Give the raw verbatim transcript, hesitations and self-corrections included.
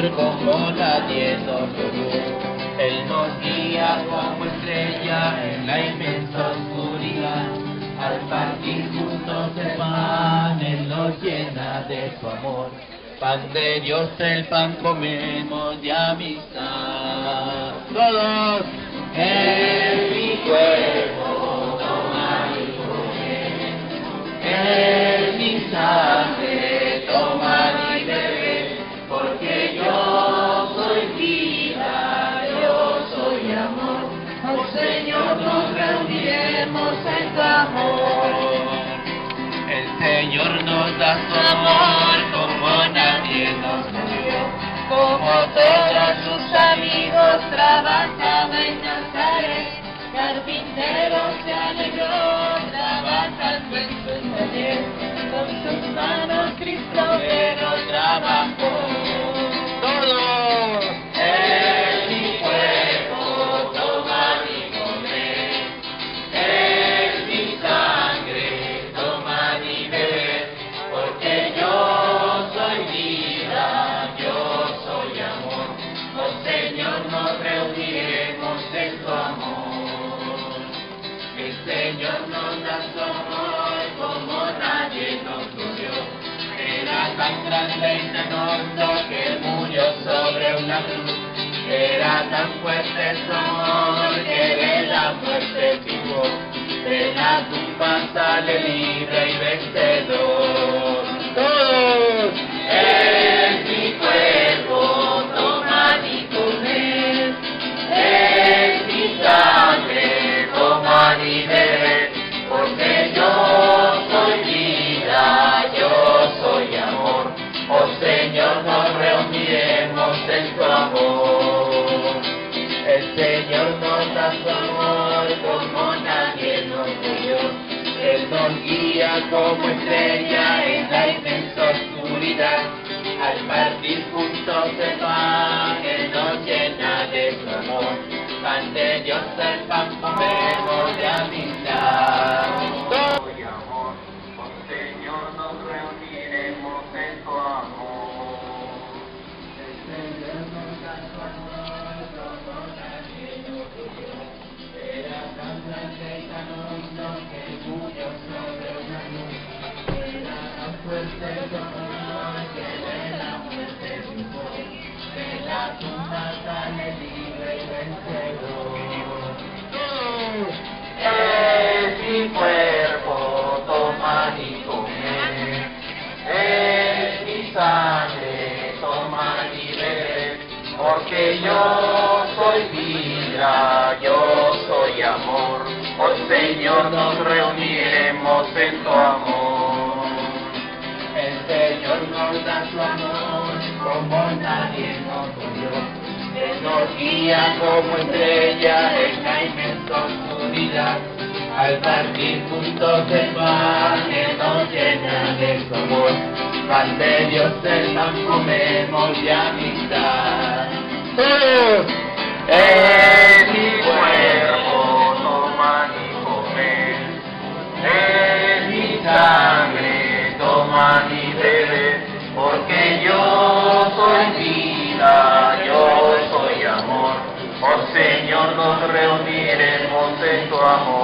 amor como nadie nos lo dio. Él nos guía como estrella en la inmensa oscuridad. Al partir juntos el pan, Él nos llena de su amor. Pan de Dios, el pan comemos de amistad. Todos, es mi cuerpo, toma y come. Es mi sangre, toma y bebe. Porque yo soy vida, yo soy amor. Oh Señor, nos reuniremos en tu amor. El Señor nos da su amor como nadie nos lo dio. Como todos sus amigos trabajaba en Nazaret, carpintero se alegró trabajando en su taller. Con sus manos Cristo obrero trabajó. Todos, es mi cuerpo, toma y comer. Es mi sangre, toma y beber. Porque yo soy vida, yo soy amor. Oh Señor, nos reuniremos en tu amor. El Señor nos da su amor como nadie nos lo dio. Era tan grande y tan hondo que murió sobre una cruz. Era tan fuerte su amor que de la muerte picó. De la tumba sale libre y vencedor. Todos, es mi cuerpo, tomad y comed. Es mi sangre, tomad y bebed. Porque yo soy vida, yo soy amor. Oh Señor, nos reuniremos en tu amor. El Señor nos da su amor como nadie nos lo dio. Él nos guía como estrella en la inmensa oscuridad. Al partir juntos el pan, Él nos llena de su amor. Pan de Dios, el pan comemos de amistad. Soy amor, oh Señor, nos reuniremos en tu amor. El Señor nos da su amor como nadie nos lo dio. Era tan grande y tan hondo que murió sobre una cruz. Era tan fuerte su amor que de la muerte triunfó. De la tumba sale libre y vencedor. Es mi cuerpo, toma y comer. Es mi sangre, toma y bebe. Porque yo soy vida, yo soy amor. Oh Señor, nos reuniremos en tu amor. El Señor nos da su amor como nadie nos lo dio. Él nos guía como estrella en la inmensa oscuridad. Al partir juntos el pan, Él nos llena de su amor. Pan de Dios, el pan comemos de amistad. ¡Todos! Es mi cuerpo, toma y comer. Es mi sangre, toma y bebe. Porque yo soy vida, yo soy amor. Oh Señor, nos reuniremos en tu amor.